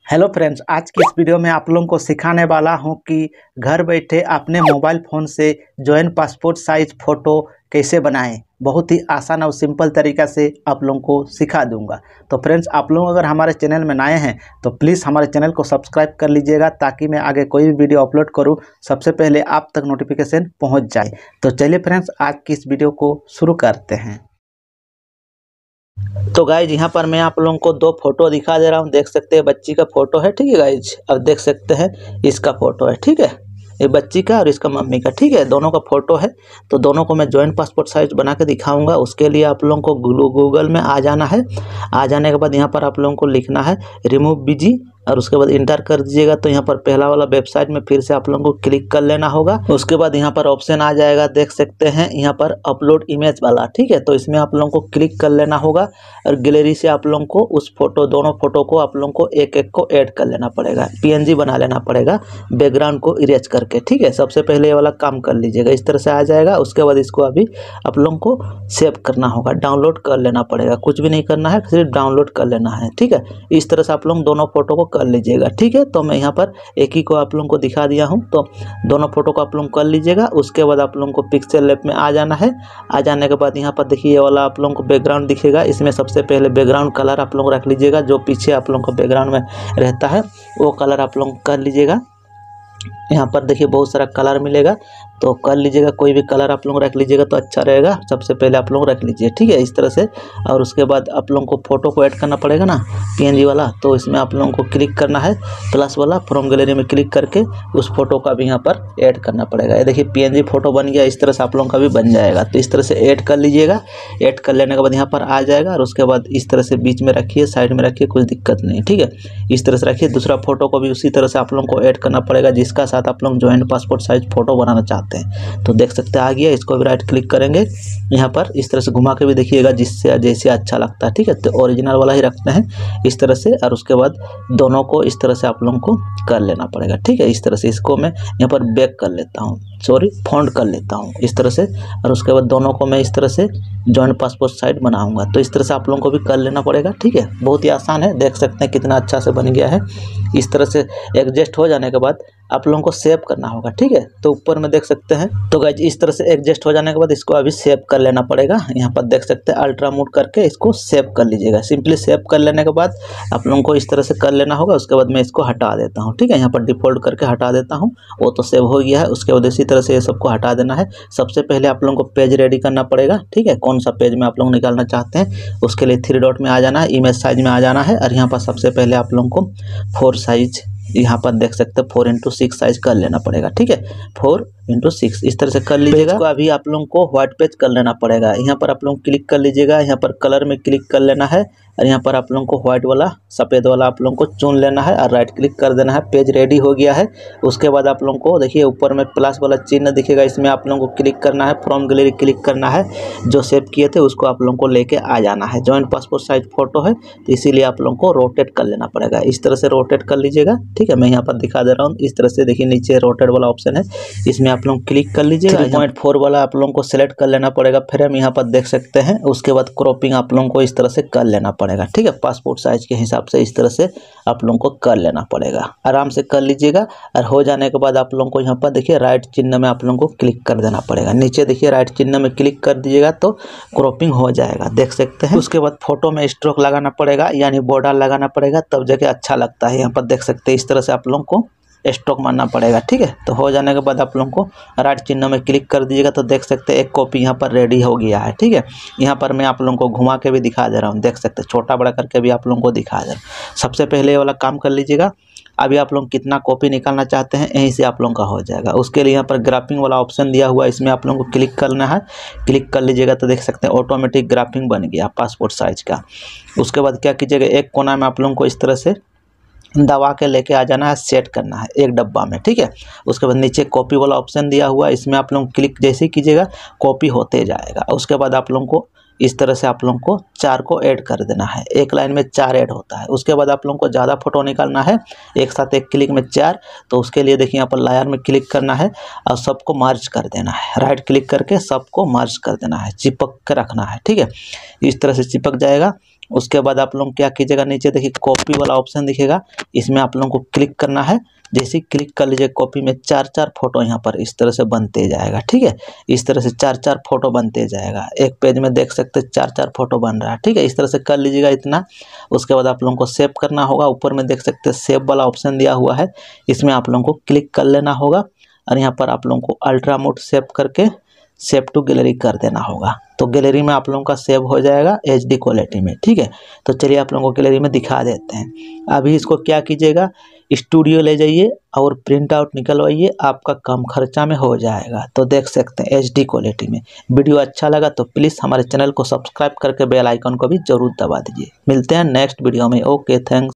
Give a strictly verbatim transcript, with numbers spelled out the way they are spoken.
Hello friends, आज की इस वीडियो में आप लोगों को सिखाने वाला हूं कि घर बैठे अपने मोबाइल फ़ोन से जॉइंट पासपोर्ट साइज फ़ोटो कैसे बनाएं। बहुत ही आसान और सिंपल तरीका से आप लोगों को सिखा दूंगा। तो फ्रेंड्स, आप लोग अगर हमारे चैनल में नए हैं तो प्लीज़ हमारे चैनल को सब्सक्राइब कर लीजिएगा, ताकि मैं आगे कोई भी वीडियो अपलोड करूं सबसे पहले आप तक नोटिफिकेशन पहुँच जाए। तो चलिए फ्रेंड्स, आज की इस वीडियो को शुरू करते हैं। तो गाइज, यहाँ पर मैं आप लोगों को दो फोटो दिखा दे रहा हूँ। देख सकते हैं बच्ची का फोटो है, ठीक है गाइज। अब देख सकते हैं इसका फोटो है, ठीक है। ये बच्ची का और इसका मम्मी का, ठीक है, दोनों का फोटो है। तो दोनों को मैं जॉइंट पासपोर्ट साइज बना के दिखाऊंगा। उसके लिए आप लोगों को गूगल में आ जाना है। आ जाने के बाद यहाँ पर आप लोगों को लिखना है रिमूव बीजी, और उसके बाद इंटर कर दीजिएगा। तो यहाँ पर पहला वाला वेबसाइट में फिर से आप लोगों को क्लिक कर लेना होगा। उसके बाद यहाँ पर ऑप्शन आ जाएगा, देख सकते हैं यहाँ पर अपलोड इमेज वाला, ठीक है। तो इसमें आप लोगों को क्लिक कर लेना होगा और गैलरी से आप लोगों को उस फोटो दोनों फोटो को आप लोगों को एक एक को ऐड कर लेना पड़ेगा, पीएनजी बना लेना पड़ेगा बैकग्राउंड को इरेज करके, ठीक है। सबसे पहले ये वाला काम कर लीजिएगा। इस तरह से आ जाएगा। उसके बाद इसको अभी आप लोगों को सेव करना होगा, डाउनलोड कर लेना पड़ेगा। कुछ भी नहीं करना है, सिर्फ डाउनलोड कर लेना है, ठीक है। इस तरह से आप लोग दोनों फोटो को कर लीजिएगा, ठीक है। तो मैं यहाँ पर एक ही को आप लोगों को दिखा दिया हूँ। तो दोनों फोटो को आप लोग कर लीजिएगा। उसके बाद आप लोगों को पिक्सल लैब में आ जाना है। आ जाने के बाद यहाँ पर देखिए ये वाला आप लोगों को बैकग्राउंड दिखेगा। इसमें सबसे पहले बैकग्राउंड कलर आप लोग रख लीजिएगा। जो पीछे आप लोगों को बैकग्राउंड में रहता है वो कलर आप लोग कर लीजिएगा। यहाँ पर देखिए बहुत सारा कलर मिलेगा, तो कर लीजिएगा। कोई भी कलर आप लोग रख लीजिएगा तो अच्छा रहेगा। सबसे पहले आप लोग रख लीजिए, ठीक है, इस तरह से। और उसके बाद आप लोगों को फोटो को ऐड करना पड़ेगा ना, पीएनजी वाला। तो इसमें आप लोगों को क्लिक करना है, प्लस वाला फ्रॉम गैलरी में क्लिक करके उस फोटो का भी यहाँ पर ऐड करना पड़ेगा। ये देखिए पीएनजी फोटो बन गया। इस तरह से आप लोगों का भी बन जाएगा। तो इस तरह से ऐड कर लीजिएगा। ऐड कर लेने के बाद यहाँ पर आ जाएगा। और उसके बाद इस तरह से बीच में रखिए, साइड में रखिए, कुछ दिक्कत नहीं, ठीक है। इस तरह से रखिए। दूसरा फोटो को भी उसी तरह से आप लोगों को ऐड करना पड़ेगा, जिसका साथ आप लोग जॉइंट पासपोर्ट साइज फोटो बनाना चाहते हैं। तो देख सकते हैं आ गया। इसको भी राइट क्लिक करेंगे यहाँ पर, इस तरह से घुमा के भी देखिएगा, जिससे जैसे अच्छा लगता है, ठीक है। तो ओरिजिनल वाला ही रखते हैं इस तरह से। और उसके बाद दोनों को इस तरह से आप लोगों को कर लेना पड़ेगा, ठीक है। इस तरह से इसको मैं यहाँ पर बैक कर लेता हूँ, सॉरी फॉन्ट कर लेता हूँ इस तरह से। और उसके बाद दोनों को मैं इस तरह से जॉइंट पासपोर्ट साइज बनाऊंगा। तो इस तरह से आप लोगों को भी कर लेना पड़ेगा, ठीक है। बहुत ही आसान है, देख सकते हैं कितना अच्छा से बन गया है। इस तरह से एडजस्ट हो जाने के बाद आप लोगों को सेव करना होगा, ठीक है। तो ऊपर में देख सकते हैं। तो गाइज इस तरह से एडजस्ट हो जाने के बाद इसको अभी सेव कर लेना पड़ेगा। यहाँ पर देख सकते हैं अल्ट्रा मोड करके इसको सेव कर लीजिएगा। सिंपली सेव कर लेने के बाद आप लोगों को इस तरह से कर लेना होगा। उसके बाद मैं इसको हटा देता हूँ, ठीक है। यहाँ पर डिफॉल्ट करके हटा देता हूँ, वो तो सेव हो गया है। उसके बाद इसी तरह से ये सबको हटा देना है। सबसे पहले आप लोगों को पेज रेडी करना पड़ेगा, ठीक है। कौन सा पेज में आप लोग निकालना चाहते हैं उसके लिए थ्री डॉट में आ जाना है, इमेज साइज में आ जाना है। और यहाँ पर सबसे पहले आप लोगों को फोर साइज, यहाँ पर देख सकते हैं फोर इंटू सिक्स साइज कर लेना पड़ेगा, ठीक है। फोर इंटू सिक्स इस तरह से कर लीजिएगा। इसको अभी आप लोगों को व्हाइट पेज कर लेना पड़ेगा। यहाँ पर आप लोग क्लिक कर लीजिएगा। यहाँ पर कलर में क्लिक कर लेना है और यहाँ पर आप लोगों को व्हाइट वाला सफ़ेद वाला आप लोगों को चुन लेना है और राइट क्लिक कर देना है। पेज रेडी हो गया है। उसके बाद आप लोगों को देखिए ऊपर में प्लस वाला चिन्ह दिखेगा, इसमें आप लोगों को क्लिक करना है, फ्रॉम गैलरी क्लिक करना है। जो सेव किए थे उसको आप लोगों को लेके आ जाना है। जॉइंट पासपोर्ट साइज फोटो है तो इसीलिए आप लोगों को रोटेट कर लेना पड़ेगा। इस तरह से रोटेट कर लीजिएगा, ठीक है। मैं यहाँ पर दिखा दे रहा हूँ। इस तरह से देखिए नीचे रोटेट वाला ऑप्शन है, इसमें आप लोग क्लिक कर लीजिएगा। थ्री पॉइंट फोर वाला आप लोगों को सेलेक्ट कर लेना पड़ेगा फ्रेम, यहाँ पर देख सकते हैं। उसके बाद क्रॉपिंग आप लोगों को इस तरह से कर लेना पड़ेगा, ठीक है। पासपोर्ट साइज के हिसाब से इस तरह से आप लोगों को कर लेना पड़ेगा। आराम से कर लीजिएगा। और हो जाने के बाद आप लोगों को यहाँ पर देखिए राइट चिन्ह में आप लोगों को क्लिक कर देना पड़ेगा। नीचे देखिए राइट चिन्ह में क्लिक कर दीजिएगा तो क्रॉपिंग हो जाएगा, देख सकते हैं। उसके बाद फोटो में स्ट्रोक लगाना पड़ेगा, यानी बॉर्डर लगाना पड़ेगा, तब जाके अच्छा लगता है। यहाँ पर देख सकते हैं इस तरह से आप लोगों को स्ट्रोक मारना पड़ेगा, ठीक है। तो हो जाने के बाद आप लोगों को राइट चिन्ह में क्लिक कर दीजिएगा। तो देख सकते हैं एक कॉपी यहाँ पर रेडी हो गया है, ठीक है। यहाँ पर मैं आप लोगों को घुमा के भी दिखा दे रहा हूँ, देख सकते हैं छोटा बड़ा करके भी आप लोगों को दिखा दे रहा हूँ। सबसे पहले ये वाला काम कर लीजिएगा। अभी आप लोग कितना कॉपी निकालना चाहते हैं यहीं से आप लोगों का हो जाएगा। उसके लिए यहाँ पर ग्राफिंग वाला ऑप्शन दिया हुआ है, इसमें आप लोगों को क्लिक करना है। क्लिक कर लीजिएगा तो देख सकते हैं ऑटोमेटिक ग्राफिंग बन गया पासपोर्ट साइज का। उसके बाद क्या कीजिएगा, एक कोना में आप लोगों को इस तरह से दबा के लेके आ जाना है, सेट करना है एक डब्बा में, ठीक है। उसके बाद नीचे कॉपी वाला ऑप्शन दिया हुआ है, इसमें आप लोग क्लिक जैसे ही कीजिएगा कॉपी होते जाएगा। उसके बाद आप लोगों को इस तरह से आप लोगों को चार को ऐड कर देना है। एक लाइन में चार ऐड होता है। उसके बाद आप लोगों को ज़्यादा फोटो निकालना है एक साथ एक क्लिक में चार। तो उसके लिए देखिए यहाँ पर लेयर में क्लिक करना है और सबको मर्ज कर देना है। राइट क्लिक करके सबको मर्ज कर देना है, चिपक के रखना है, ठीक है। इस तरह से चिपक जाएगा। उसके बाद आप लोग क्या कीजिएगा, नीचे देखिए कॉपी वाला ऑप्शन दिखेगा, इसमें आप लोगों को क्लिक करना है। जैसे ही क्लिक कर लीजिए कॉपी में चार चार फोटो यहाँ पर इस तरह से बनते जाएगा। ठीक है, इस तरह से चार चार फोटो बनते जाएगा। एक पेज में देख सकते हैं चार चार फोटो बन रहा है। ठीक है, इस तरह से कर लीजिएगा इतना। उसके बाद आप लोगों को सेव करना होगा। ऊपर में देख सकते हैं सेव वाला ऑप्शन दिया हुआ है, इसमें आप लोगों को क्लिक कर लेना होगा और यहाँ पर आप लोगों को अल्ट्रा मोड सेव करके सेव टू गैलरी कर देना होगा। तो गैलरी में आप लोगों का सेव हो जाएगा एच डी क्वालिटी में। ठीक है, तो चलिए आप लोगों को गैलरी में दिखा देते हैं। अभी इसको क्या कीजिएगा, स्टूडियो ले जाइए और प्रिंट आउट निकलवाइए, आपका कम खर्चा में हो जाएगा। तो देख सकते हैं एच डी क्वालिटी में। वीडियो अच्छा लगा तो प्लीज़ हमारे चैनल को सब्सक्राइब करके बेल आइकन को भी जरूर दबा दीजिए। मिलते हैं नेक्स्ट वीडियो में। Okay, thanks.